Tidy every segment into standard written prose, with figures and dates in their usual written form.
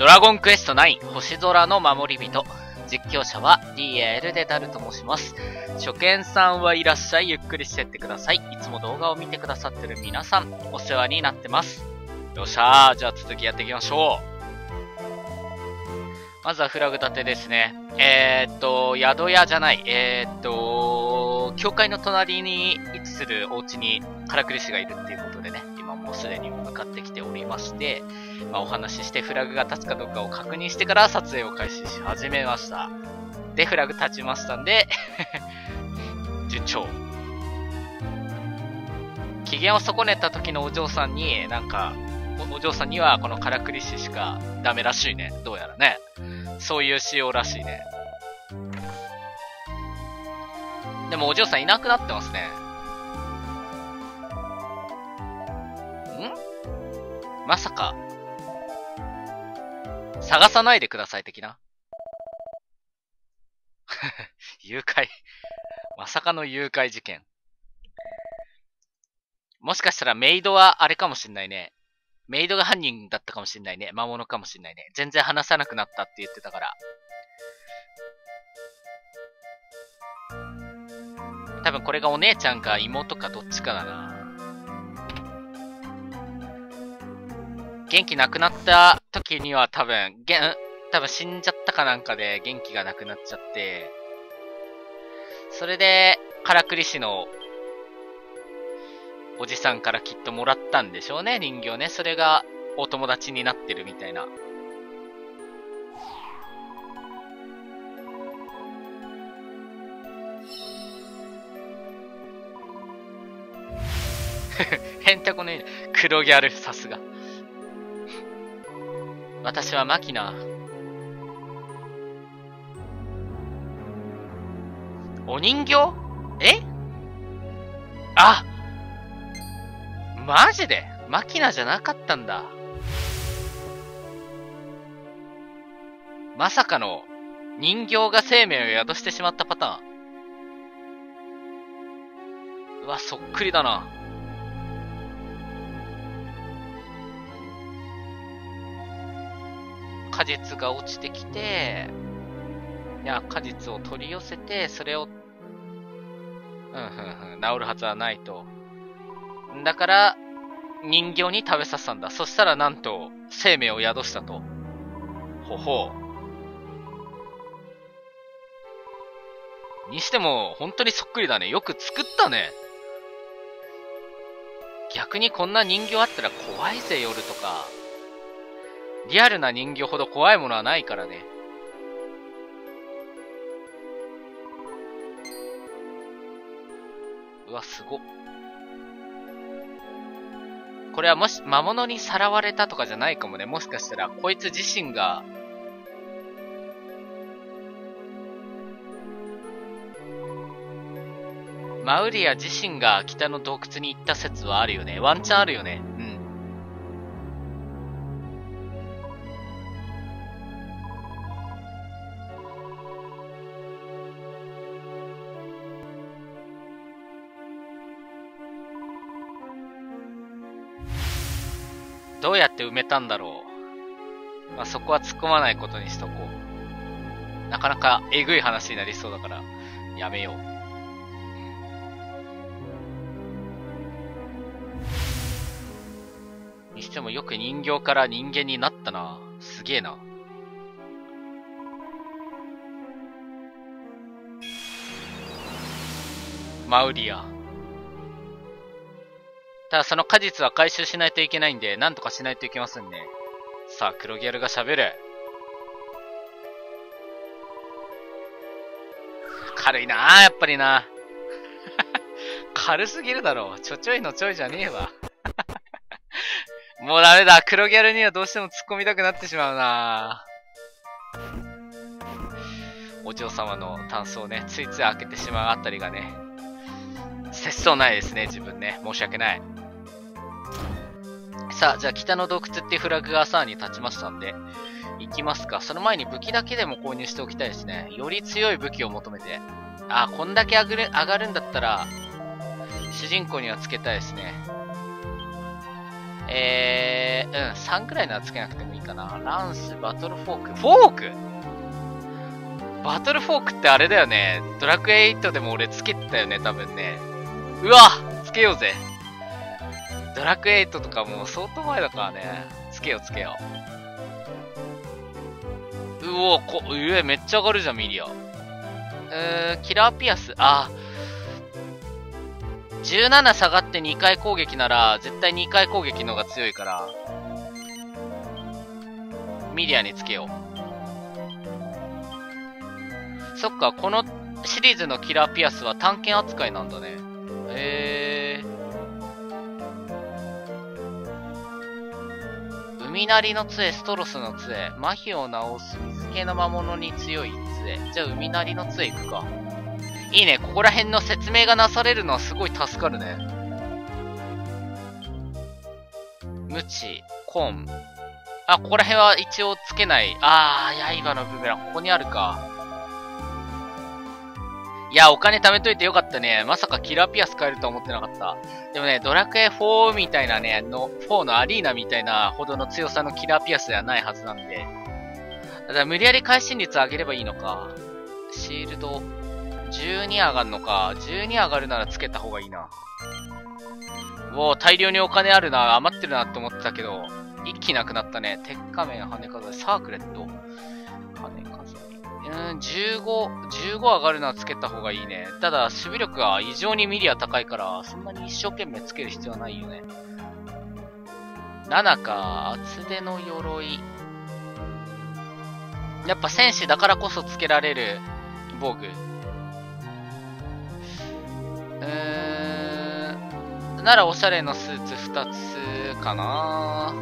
ドラゴンクエスト9星空の守り人。実況者は DL でダルと申します。初見さんはいらっしゃい。ゆっくりしてってください。いつも動画を見てくださってる皆さん、お世話になってます。よっしゃー。じゃあ続きやっていきましょう。まずはフラグ立てですね。宿屋じゃない。教会の隣に位置するお家にカラクリ師がいるっていうことでね、今もうすでに向かってきておりまして、お話ししてフラグが立つかどうかを確認してから撮影を開始し始めました。で、フラグ立ちましたんで、順調。機嫌を損ねた時のお嬢さんに、お嬢さんにはこのカラクリ師しかダメらしいね。どうやらね。そういう仕様らしいね。でもお嬢さんいなくなってますね。まさか。探さないでください的な。誘拐。まさかの誘拐事件。もしかしたらメイドはあれかもしんないね。メイドが犯人だったかもしんないね。魔物かもしんないね。全然話さなくなったって言ってたから。多分これがお姉ちゃんか妹かどっちかだな。元気なくなった時には多分死んじゃったかなんかで元気がなくなっちゃって、それでカラクリ師のおじさんからきっともらったんでしょうね、人形ね。それがお友達になってるみたいな。へんてこねえ。黒ギャル、さすが。私はマキナ。お人形？え？あ！マジで？マキナじゃなかったんだ。まさかの人形が生命を宿してしまったパターン。うわ、そっくりだな。果実が落ちてきて、果実を取り寄せて、それを、治るはずはないと。だから、人形に食べさせたんだ。そしたらなんと、生命を宿したと。ほほう。にしても、本当にそっくりだね。よく作ったね。逆にこんな人形あったら怖いぜ、夜とか。リアルな人形ほど怖いものはないからね。うわ、すごっ。これはもし魔物にさらわれたとかじゃないかもね。もしかしたらこいつ自身がマウリア自身が北の洞窟に行った説はあるよね。ワンチャンあるよね。どうやって埋めたんだろう。そこは突っ込まないことにしとこう。なかなかえぐい話になりそうだから、やめよう。にしてもよく人形から人間になったな。すげえな。マウリア。ただその果実は回収しないといけないんで、なんとかしないといけませんね。さあ、黒ギャルが喋る。軽いなぁ、やっぱりな。軽すぎるだろ。ちょいのちょいじゃねえわ。もうダメだ。黒ギャルにはどうしても突っ込みたくなってしまうなぁ。お嬢様のタンスをね、ついつい開けてしまうあたりがね、節操ないですね、自分ね。申し訳ない。さあ、じゃあ北の洞窟っていうフラグがさらに立ちましたんで、行きますか。その前に武器だけでも購入しておきたいですね。より強い武器を求めて。こんだけ上がるんだったら、主人公にはつけたいですね。 3くらいならつけなくてもいいかな。ランス、バトルフォーク。フォークバトルフォークってあれだよね。ドラクエ8でも俺つけてたよね、多分ね。うわつけようぜ。ドラクエ8とかもう相当前だからね。つけようつけよう。めっちゃ上がるじゃん、ミリア。キラーピアス。17下がって2回攻撃なら、絶対2回攻撃の方が強いから、ミリアにつけよう。そっか、このシリーズのキラーピアスは探検扱いなんだね。海なりの杖、ストロスの杖、麻痺を治す水系の魔物に強い杖。じゃあ海なりの杖いくか。いいね、ここら辺の説明がなされるのはすごい助かるね。ムチ、コン。ここら辺は一応つけない。刃のブーメラン、ここにあるか。いや、お金貯めといてよかったね。まさかキラーピアス買えるとは思ってなかった。でもね、ドラクエ4みたいなね、4のアリーナみたいなほどの強さのキラーピアスではないはずなんで。だから無理やり会心率上げればいいのか。シールド、12上がるのか。12上がるならつけた方がいいな。大量にお金あるな、余ってるなって思ってたけど、一気なくなったね。鉄仮面、羽飾り、サークレット。羽飾り。15上がるのはつけた方がいいね。ただ、守備力が異常にミリア高いから、そんなに一生懸命つける必要はないよね。7か、厚手の鎧。やっぱ戦士だからこそつけられる防具。ならおしゃれのスーツ2つかな。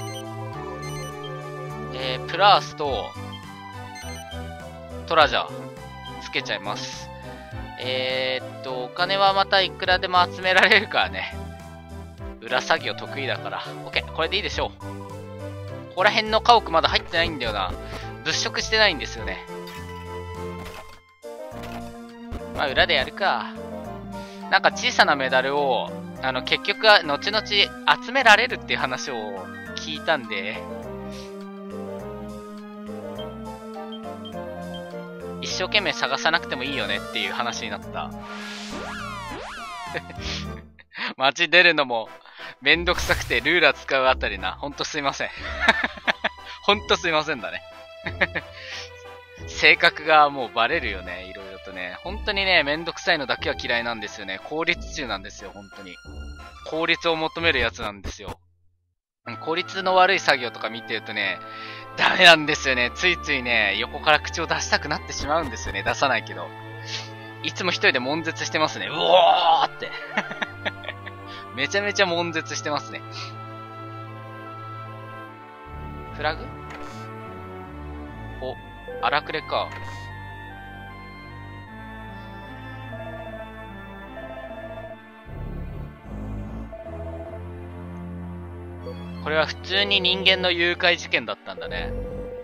プラースと、トラジャー、つけちゃいます。お金はまたいくらでも集められるからね。裏作業得意だから。OK、これでいいでしょう。ここら辺の家屋まだ入ってないんだよな。物色してないんですよね。裏でやるか。なんか小さなメダルを、結局は後々集められるっていう話を聞いたんで、一生懸命探さなくてもいいよねっていう話になった。街出るのもめんどくさくてルーラー使うあたりな。ほんとすいません。ほんとすいませんだね。性格がもうバレるよね。いろいろとね。本当にね、めんどくさいのだけは嫌いなんですよね。効率中なんですよ、本当に。効率を求めるやつなんですよ。効率の悪い作業とか見てるとね、ダメなんですよね。ついついね、横から口を出したくなってしまうんですよね。出さないけど。いつも一人で悶絶してますね。うおーって。めちゃめちゃ悶絶してますね。フラグ？荒くれか。これは普通に人間の誘拐事件だったんだね。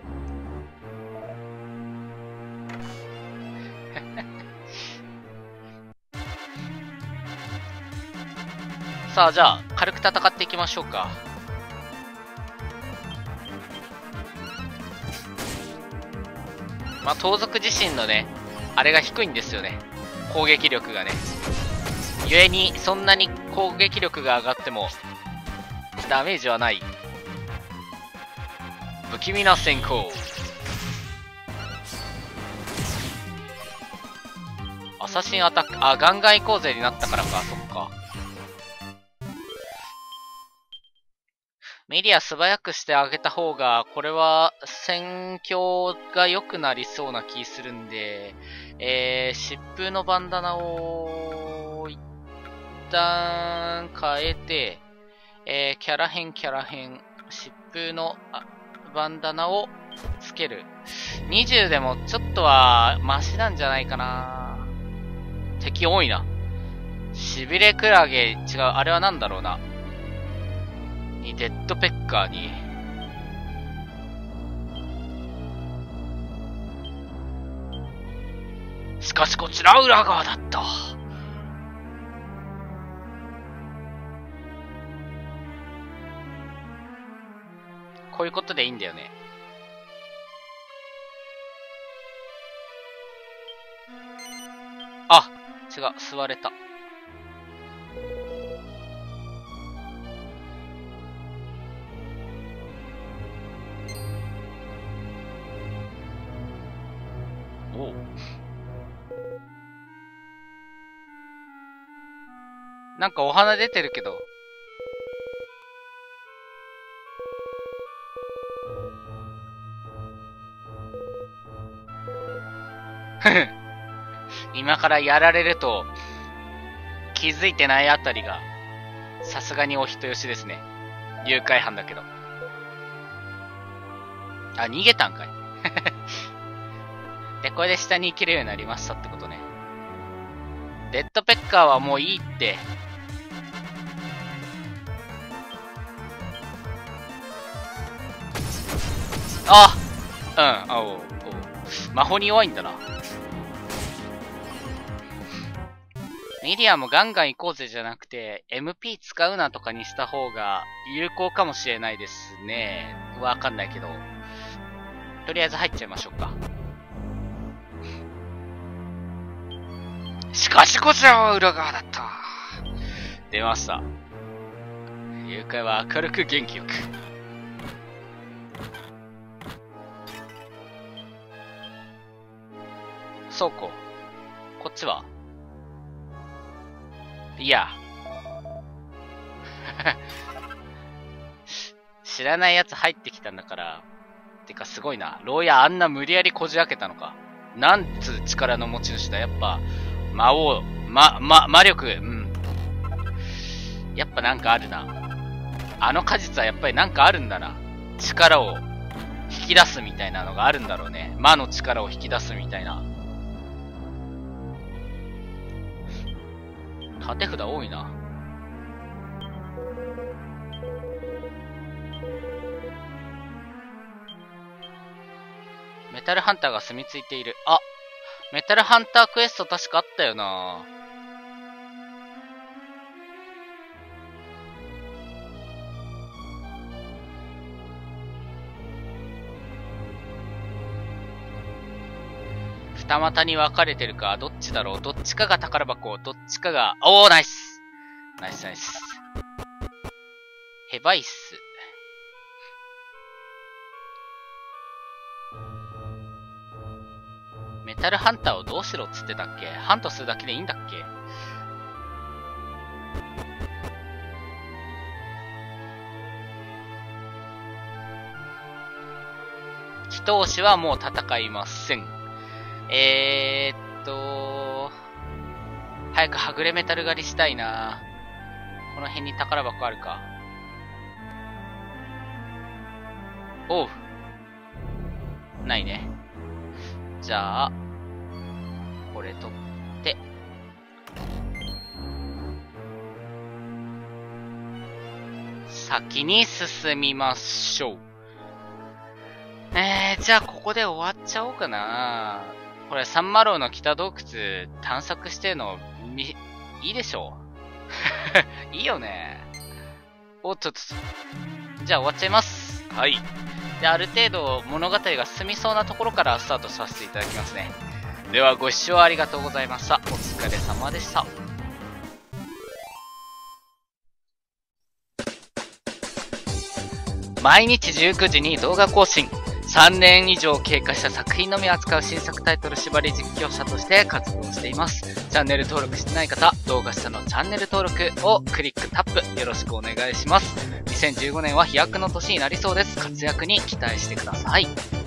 さあ、じゃあ、軽く戦っていきましょうか。盗賊自身のね、あれが低いんですよね。攻撃力がね。故に、そんなに攻撃力が上がっても、ダメージはない。不気味な閃光。アサシンアタック。ガンガン行こうぜになったからか。そっか。メディア素早くしてあげた方が、これは戦況が良くなりそうな気するんで、疾風のバンダナを一旦変えて、キャラ編、疾風のバンダナをつける。20でもちょっとはマシなんじゃないかな。敵多いな。しびれクラゲ、違う、あれはなんだろうな。に、デッドペッカーに。しかしこちら裏側だった。 こういうことでいいんだよね。あ、違う、座れた。おう。なんかお花出てるけど。今からやられると気づいてないあたりがさすがにお人よしですね。誘拐犯だけど。あ、逃げたんかい。で、これで下に行けるようになりましたってことね。レッドペッカーはもういいって。あ、うん、あ、おう、魔法に弱いんだな。ミリアもガンガン行こうぜじゃなくて、MP 使うなとかにした方が有効かもしれないですね。わかんないけど。とりあえず入っちゃいましょうか。しかしこちらは裏側だった。出ました。誘拐は明るく元気よく。倉庫。こっちはいや。知らないやつ入ってきたんだから。てかすごいな。牢屋あんな無理やりこじ開けたのか。なんつう力の持ち主だ。やっぱ、魔力、うん。やっぱなんかあるな。あの果実はやっぱりなんかあるんだな。力を引き出すみたいなのがあるんだろうね。魔の力を引き出すみたいな。縦札多いな。メタルハンターが住み着いている。あ、メタルハンタークエスト確かあったよな。二股に分かれてるか、どっちだろう。どっちかが宝箱、どっちかが、おー、ナイスナイスナイス。ヘバイス。メタルハンターをどうしろっつってたっけ？ハントするだけでいいんだっけ？祈祷師はもう戦いません。早くはぐれメタル狩りしたいな。この辺に宝箱あるか。おう。ないね。じゃあ、これ取って。先に進みましょう。じゃあここで終わっちゃおうかな。これサンマローの北洞窟探索してるのいいでしょう。いいよね。おっとっと。じゃあ終わっちゃいます。はい。で、ある程度物語が進みそうなところからスタートさせていただきますね。ではご視聴ありがとうございました。お疲れ様でした。毎日19時に動画更新。3年以上経過した作品のみ扱う新作タイトル縛り実況者として活動しています。チャンネル登録してない方、動画下のチャンネル登録をクリックタップよろしくお願いします。2015年は飛躍の年になりそうです。活躍に期待してください。